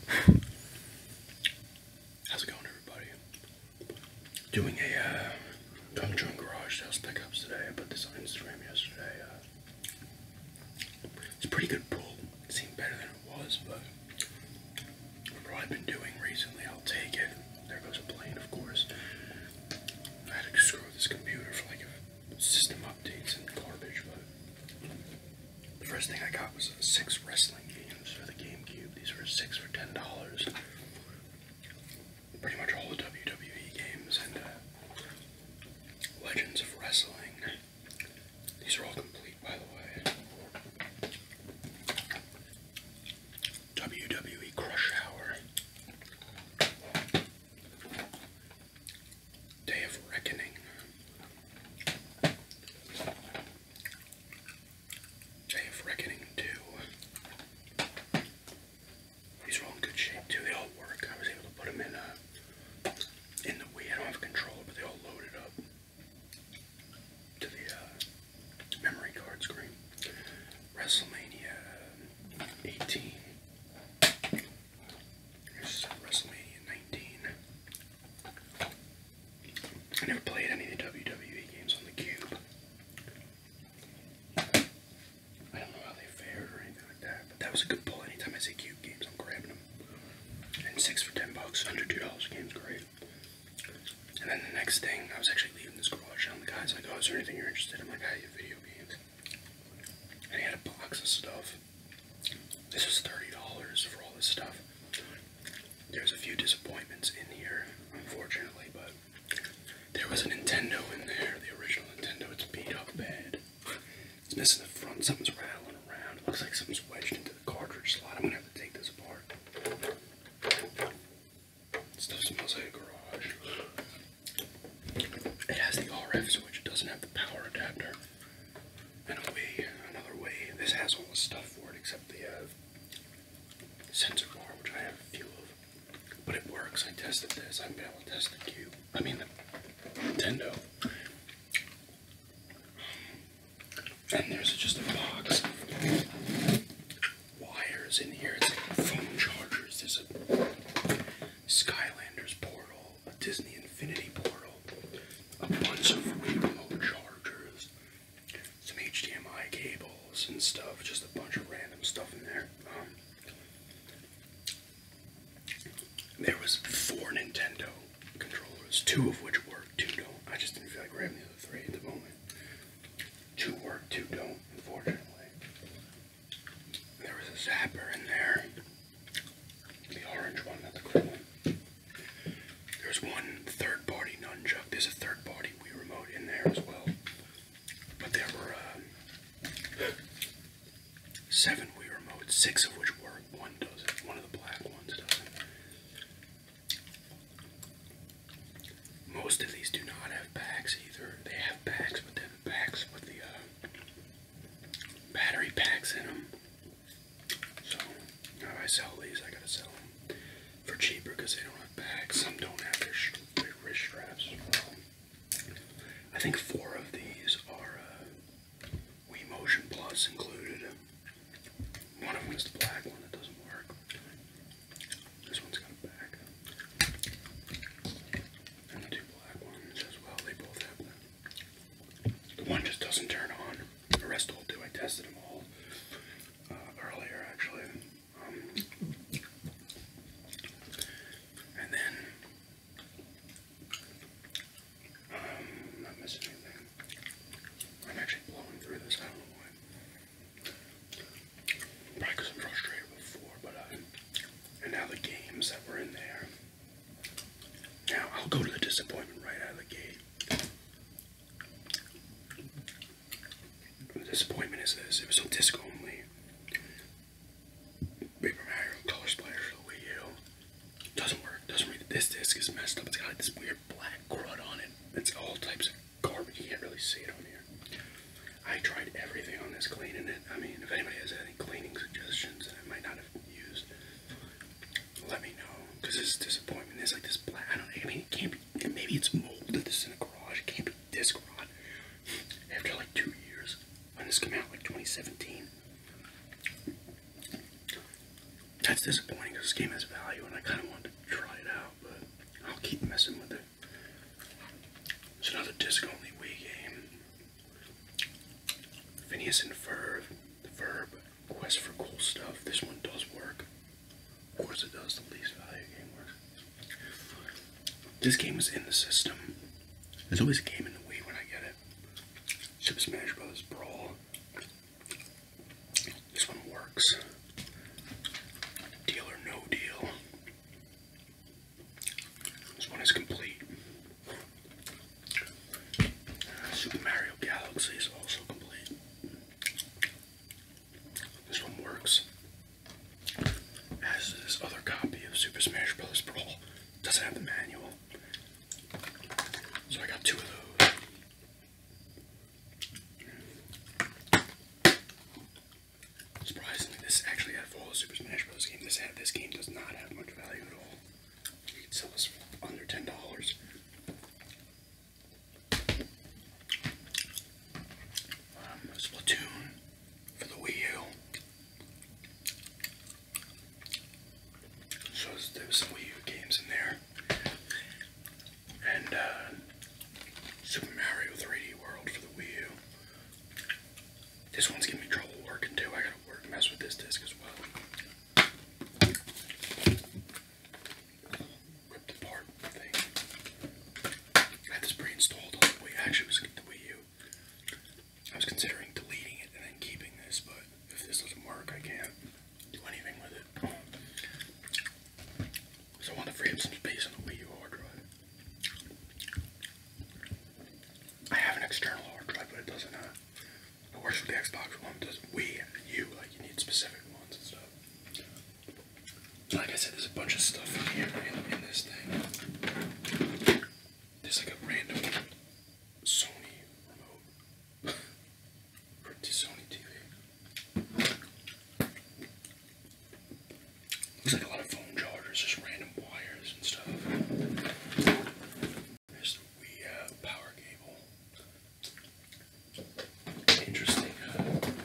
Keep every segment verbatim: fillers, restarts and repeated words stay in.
How's it going, everybody? Doing a uh, Tung Chung Garage Sales pickups today. I put this on Instagram yesterday. Uh, it's a pretty good pull. It seemed better than it was, but for what I've been doing recently, I'll take it. There goes a plane, of course. I had to screw with this computer for like a system updates and garbage, but the first thing I got was uh, six wrestling games for the GameCube. These were six for ten dollars. Pretty much all the W W E games and uh, Legends of Wrestling. These are all complete, by the way. W W E Crush Hour. Day of Reckoning. Day of Reckoning two. These are all in good shape too. They all work. I was able to put them in uh, in the Wii. I don't have a controller, but they all loaded up to the uh, memory card screen. WrestleMania eighteen. Here's WrestleMania nineteen. I never played any of the W W E games on the Cube. I don't know how they fared or anything like that, but that was a good pull. Anytime I say Cube games, I'm grabbing them. And six for ten bucks, under two dollars a game's great. And then the next thing, I was actually leaving this garage, and the guy's like, "Oh, is there anything you're interested in?" I'm like, "I have video games." And he had a box of stuff. This was thirty dollars for all this stuff. There's a few disappointments in here, unfortunately, but there was a Nintendo in there, the original Nintendo. It's beat up bad. It's missing the front, something's rattling around. It looks like something's wedged into the cartridge slot. I'm gonna have to take this apart. Stuff smells like a garage. It has the R F switch, it doesn't have the power adapter. And a way, another way, this has all the stuff for it except the uh, sensor bar, which I have a few of. But it works, I tested this, I haven't been able to test the Cube. I mean the Nintendo. And there's just a box of wires in here. It's like phone chargers. There's a Skylanders portal, a Disney Infinity portal, a bunch of Wii remote chargers, some H D M I cables and stuff. Just a bunch of random stuff in there. Um, there was four Nintendo controllers, two of which work, two don't. I just didn't feel like grabbing the other three at the moment. Two work, two don't, unfortunately. There was a zapper in there. The orange one, not the green one. There's one third-party nunchuck. There's a third-party Wii remote in there as well. But there were uh, seven Wii remotes, six of which work. One doesn't. One of the black ones doesn't. Most of these do not have backs either. They have backs, but they have backs with the uh, battery packs in them. So, if I sell these, I gotta sell them for cheaper because they don't have backs. Some don't have their, their wrist straps as well. I think four of these are uh, Wii Motion Plus included. One of them is the black one that doesn't work. This one's got a back. And the two black ones as well, they both have that. The one just doesn't turn on. The rest all do. I tested them all uh, earlier, actually. Um, and then, um, I'm not missing anything. I'm actually blowing through this. I don't know why. Probably because I'm frustrated before, but uh, and now the games that were in there. Now I'll go to the disappointment right out of the gate. The disappointment is this: it was on disc only. Paper Mario Color Splash for the Wii U. Doesn't work. Doesn't read it. This disc is messed up. It's got like this weird black crud on it. It's all types of garbage. You can't really see it on here. I tried everything on this cleaning it. I mean, if anybody has any cleaning suggestions that I might not have used, let me know. Because this disappointment is like this black. I don't. I mean, it can't be. Maybe it's molded. This in a garage. It can't be disc rot. After like two years, when this came out, like twenty seventeen. That's disappointing because this game has value and I kind of wanted to try it out, but I'll keep messing with it. It's another disc-only Wii game. Phineas and Ferb, the Verb, Quest for Cool Stuff. This one does work. Of course it does, the least value game works. This game was in the system. There's always a game in the Wii when I get it. Super Smash Bros. Brawl. This one works. Deal or No Deal. This one is complete. Uh, Super Mario Galaxy is also complete. This one works. As this other copy of Super Smash Bros. Brawl. Doesn't have the manual. So I got two of those. Surprisingly, this actually out of all the Super Smash Bros. Game, this had this game does not have much value at all. You can sell this for under ten dollars. Um, Splatoon for the Wii U. So there was some Wii U games in there, and uh, Super Mario three D World for the Wii U. This one's giving me trouble working too. I gotta work mess with this disc as well. Ripped apart thing. I had this pre-installed on the Wii. Actually, it was the Wii U. I was considering deleting it and then keeping this, but if this doesn't work, I can't do anything with it. So I want to free up some space on the Wii U hard drive. I have an external hard drive, but it doesn't. Uh, it works with the Xbox One. It does Wii and U. Like you need specific ones and stuff. Like I said, there's a bunch of stuff in here in, in this thing. There's like a random Sony remote for the Sony T V. Looks like a lot of phone chargers, just random wires and stuff. There's the Wii uh, power cable. Interesting uh,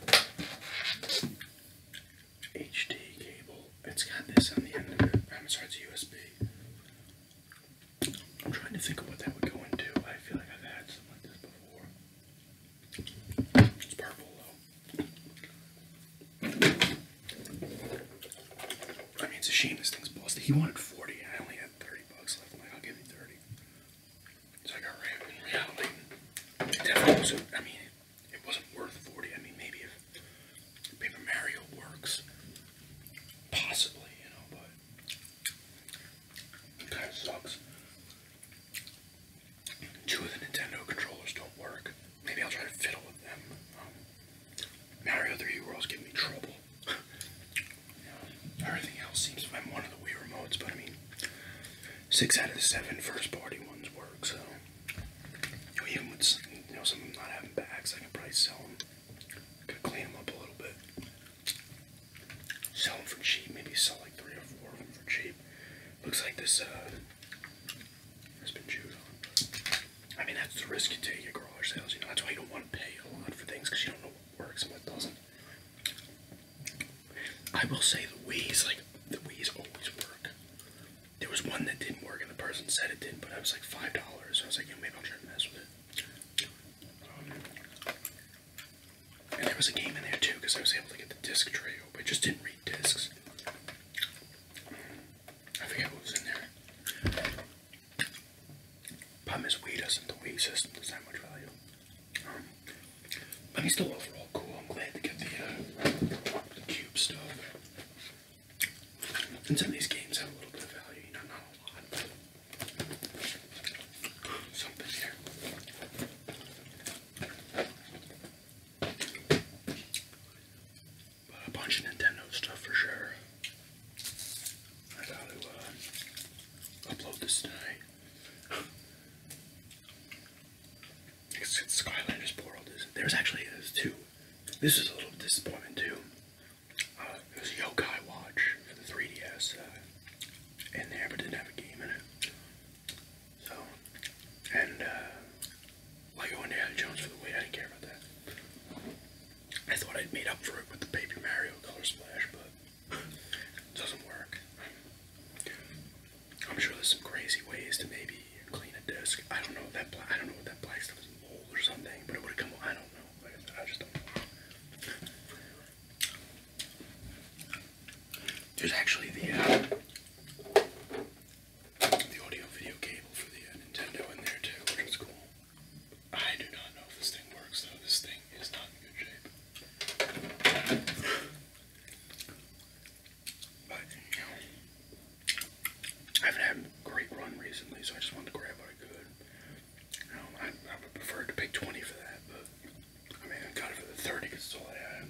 H D cable. It's got this on the end of it. I'm sorry, it's U S B. I'm trying to think of what that would go into. I feel like I've had something like this before. It's purple though. I mean, it's a shame this thing's busted. He wanted forty, and I only had thirty bucks left. I'm like, I'll give you thirty. So I got ran in reality. It definitely wasn't, I mean, it wasn't worth forty. I mean, maybe if Paper Mario works, possibly, you know, but it kind of sucks. Two of the Nintendo controllers don't work. Maybe I'll try to fiddle with them. Um, Mario three D World's giving me trouble. You know, everything else seems to be one of the Wii remotes, but I mean, six out of the seven first-party ones work, so you know, even with you know some of them not having backs, I can probably sell them. Gotta clean them up a little bit. Sell them for cheap. Maybe sell like three or four of them for cheap. Looks like this uh, has been chewed on. I mean, that's the risk you take at garage sales. You know, that's why you don't want to pay a lot for things because you don't know what works and what doesn't. I will say the Wii's like the Wii's always work. There was one that didn't work and the person said it didn't, but it was like five dollars. So I was like, yeah, maybe I'll try to mess with it. Um, and there was a game in there too because I was able to get the disc tray open. I just didn't read discs. I forget what was in there. Problem is, Wii doesn't. The Wii system doesn't have much value. Um, but he's still overall cool. I'm glad to get the, uh, the cube stuff. And some of these games have a little bit of value, you know, not a lot, but something here. But a bunch of Nintendo stuff for sure. I gotta uh, upload this tonight. It's, it's Skylanders World. There's actually there's two. This is a little disappointment too. Uh, it was Yokai Watch for the three D S uh, in there, but didn't have a game in it. So, and uh, Lego Indiana Jones for the Wii. I didn't care about that. I thought I'd made up for it with the Paper Mario Color Splash, but it doesn't There's actually the uh, the audio video cable for the uh, Nintendo in there too, which is cool. I do not know if this thing works though. This thing is not in good shape. But you know, I haven't had a great run recently, so I just wanted to grab what I could. You know, I, I would prefer to pay twenty for that, but I mean, I got it for the thirty because it's all I had.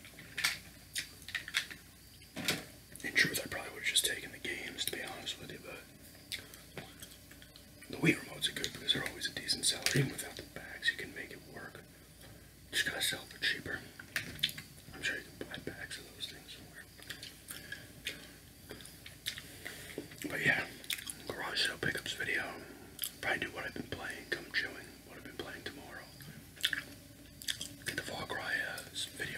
In truth, I probably would have just taken the games, to be honest with you, but the Wii remotes are good because they're always a decent seller. Even without the bags, you can make it work. Just gotta sell it for cheaper. I'm sure you can buy bags of those things somewhere. But yeah, garage sale pickups video. Probably do what I've been playing, come chewing, what I've been playing tomorrow. Get the Far Cry uh, video